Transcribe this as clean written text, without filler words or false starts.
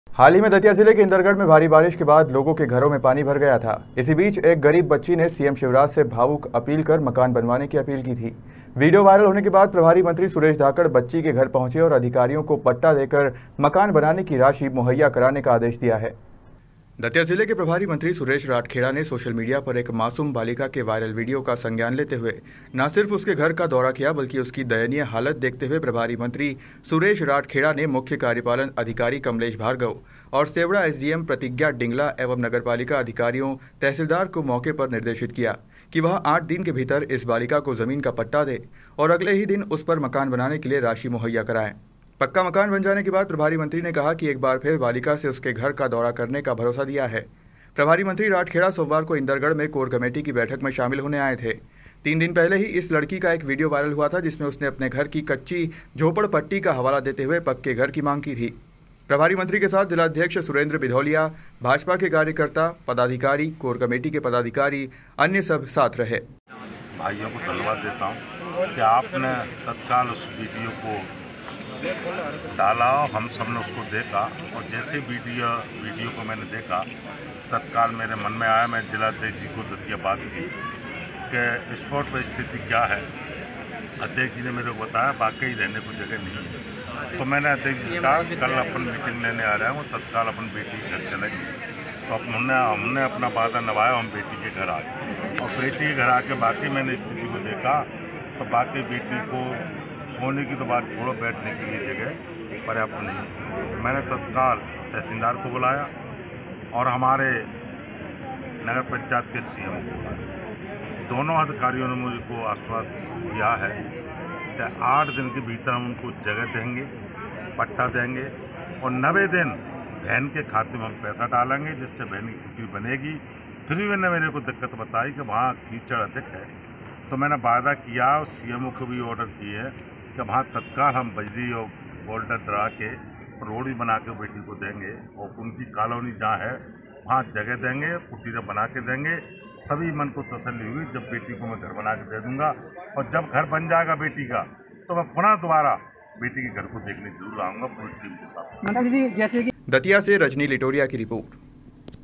हाल ही में दतिया जिले के इंदरगढ़ में भारी बारिश के बाद लोगों के घरों में पानी भर गया था। इसी बीच एक गरीब बच्ची ने सीएम शिवराज से भावुक अपील कर मकान बनवाने की अपील की थी। वीडियो वायरल होने के बाद प्रभारी मंत्री सुरेश धाकड़ बच्ची के घर पहुंचे और अधिकारियों को पट्टा देकर मकान बनाने की राशि मुहैया कराने का आदेश दिया है। दतिया जिले के प्रभारी मंत्री सुरेश राठखेड़ा ने सोशल मीडिया पर एक मासूम बालिका के वायरल वीडियो का संज्ञान लेते हुए न सिर्फ उसके घर का दौरा किया बल्कि उसकी दयनीय हालत देखते हुए प्रभारी मंत्री सुरेश राठखेड़ा ने मुख्य कार्यपालन अधिकारी कमलेश भार्गव और सेवड़ा एसडीएम प्रतिज्ञा डिंगला एवं नगरपालिका अधिकारियों तहसीलदार को मौके पर निर्देशित किया कि वह 8 दिन के भीतर इस बालिका को जमीन का पट्टा दे और अगले ही दिन उस पर मकान बनाने के लिए राशि मुहैया कराएं। पक्का मकान बन जाने के बाद प्रभारी मंत्री ने कहा कि एक बार फिर बालिका से उसके घर का दौरा करने का भरोसा दिया है। प्रभारी मंत्री राठखेड़ा सोमवार को इंदरगढ़ में कोर कमेटी की बैठक में शामिल होने आए थे। 3 दिन पहले ही इस लड़की का एक वीडियो वायरल हुआ था जिसमें उसने अपने घर की कच्ची झोपड़पट्टी का हवाला देते हुए पक्के घर की मांग की थी। प्रभारी मंत्री के साथ जिलाध्यक्ष सुरेंद्र बिधौलिया, भाजपा के कार्यकर्ता, पदाधिकारी, कोर कमेटी के पदाधिकारी, अन्य सब साथ रहे। भाइयों को धन्यवाद देता हूँ कि आपने तत्काल उस वीडियो को डाला, हम सब ने उसको देखा और जैसे वीडियो को मैंने देखा तत्काल मेरे मन में आया। मैं जिलाध्यक्ष जी को दतिया बात की कि स्पॉट पर स्थिति क्या है। अध्यक्ष जी ने मेरे को बताया वाकई रहने को जगह नहीं है। तो मैंने अध्यक्ष जी का कल अपन मीटिंग लेने आ रहे हैं, वो तत्काल अपन बेटी के घर चलेंगे। तो हमने अपना वादा निभाया, हम बेटी के घर आ गए और बेटी के घर आके बाकी मैंने स्थिति को देखा तो बाकी बेटी को सोने की तो बात छोड़ो, बैठने के लिए जगह पर्याप्त नहीं। मैंने तत्काल तहसीलदार को बुलाया और हमारे नगर पंचायत के सीएम को बुलाया। दोनों अधिकारियों ने मुझको आश्वासन दिया है कि 8 दिन के भीतर हम उनको जगह देंगे, पट्टा देंगे और 90 दिन बहन के खाते में हम पैसा डालेंगे जिससे बहन की कुटी बनेगी। फिर भी मैंने मेरे को दिक्कत बताई कि वहाँ कीचड़ अधिक है, तो मैंने वादा किया और सीएमओ को भी ऑर्डर किए कि वहाँ तत्काल हम बिजली और बोल्डर डरा के रोड भी बना के बेटी को देंगे और उनकी कॉलोनी जहाँ है वहाँ जगह देंगे, कुटीरें बना के देंगे। तभी मन को तसल्ली हुई जब बेटी को मैं घर बना के दे दूंगा और जब घर बन जाएगा बेटी का तो मैं पुनः दोबारा बेटी के घर को देखने जरूर आऊँगा पूरी टीम के साथ। दतिया से रजनी लिटोरिया की रिपोर्ट।